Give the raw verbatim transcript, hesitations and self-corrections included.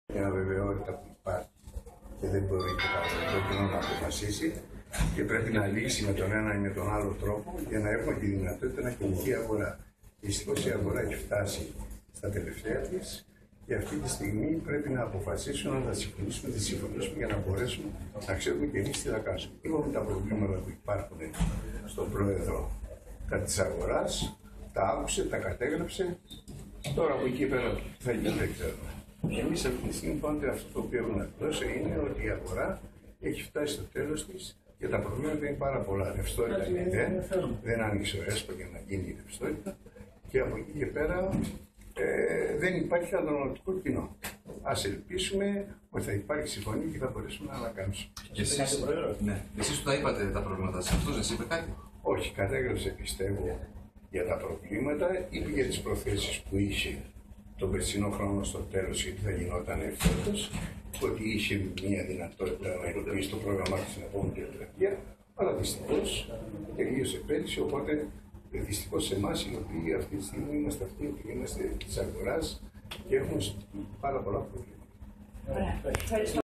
Μια αβεβαιότητα που υπάρχει και δεν μπορεί το κοινό να αποφασίσει και πρέπει να λύσει με τον ένα ή με τον άλλο τρόπο για να έχουμε τη δυνατότητα να κινηθεί η αγορά. Δυστυχώς η αγορά έχει φτάσει στα τελευταία της και αυτή τη στιγμή πρέπει να αποφασίσουμε να τα συμφωνήσουμε, να τη συμφωνήσουμε για να μπορέσουμε να ξέρουμε και εμείς τι θα κάνουμε. Είπαμε τα προβλήματα που υπάρχουν στον πρόεδρο κατά της αγοράς, τα άκουσε, τα κατέγραψε. Τώρα από εκεί πέρα θα γίνει δεν ξέρουμε. Εμείς αυτή τη στιγμή πάντε αυτό το οποίο έχουμε δώσει είναι ότι η αγορά έχει φτάσει στο τέλος της και τα προβλήματα είναι πάρα πολλά. Ρευστότητα είναι μηδέν, δεν άνοιξε ο ΕΣΠΑ για να γίνει η ρευστότητα και από εκεί και πέρα ε, δεν υπάρχει καταναλωτικό κοινό. Ας ελπίσουμε ότι θα υπάρχει συμφωνία και θα μπορέσουμε να ανακάμψουμε. Και εσείς, ναι. εσείς που τα είπατε τα προβλήματα σας, αυτός δεν σας είπε κάτι? Όχι, κατέγραψε πιστεύω για τα προβλήματα, είπε για τις προθέσεις που είχε τον περσινό χρόνο στο τέλος, γιατί θα γινόταν φέτος, ότι είχε μια δυνατότητα να υλοποιήσει το πρόγραμμά του στην επόμενη τετραετία, αλλά δυστυχώς τελείωσε πέρυσι, οπότε δυστυχώς σε εμάς οι οποίοι αυτή τη στιγμή είμαστε αυτοί που είμαστε της αγοράς και έχουμε πάρα πολλά προβλήματα.